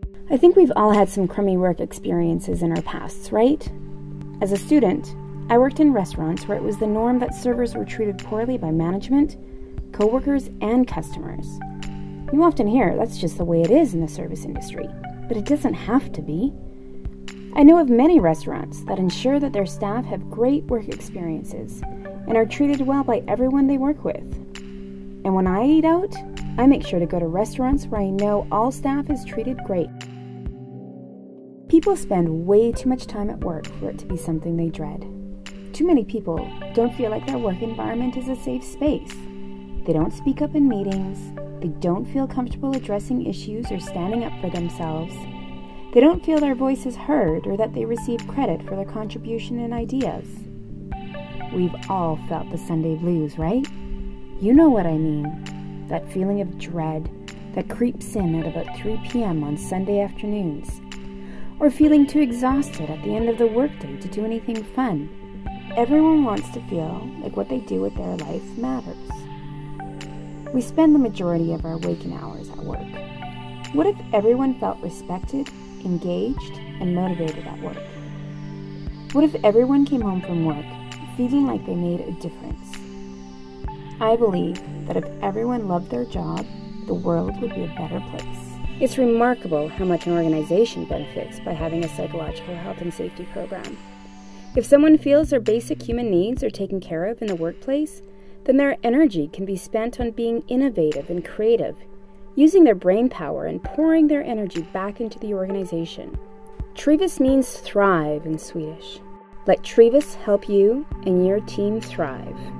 I think we've all had some crummy work experiences in our pasts, right? As a student, I worked in restaurants where it was the norm that servers were treated poorly by management, coworkers, and customers. You often hear that's just the way it is in the service industry, but it doesn't have to be. I know of many restaurants that ensure that their staff have great work experiences and are treated well by everyone they work with. And when I eat out, I make sure to go to restaurants where I know all staff is treated great. People spend way too much time at work for it to be something they dread. Too many people don't feel like their work environment is a safe space. They don't speak up in meetings. They don't feel comfortable addressing issues or standing up for themselves. They don't feel their voice is heard or that they receive credit for their contribution and ideas. We've all felt the Sunday blues, right? You know what I mean. That feeling of dread that creeps in at about 3 p.m. on Sunday afternoons. Or feeling too exhausted at the end of the workday to do anything fun. Everyone wants to feel like what they do with their life matters. We spend the majority of our waking hours at work. What if everyone felt respected, engaged, and motivated at work? What if everyone came home from work feeling like they made a difference? I believe that if everyone loved their job, the world would be a better place. It's remarkable how much an organization benefits by having a psychological health and safety program. If someone feels their basic human needs are taken care of in the workplace, then their energy can be spent on being innovative and creative, using their brain power and pouring their energy back into the organization. Trivas means thrive in Swedish. Let Trivas help you and your team thrive.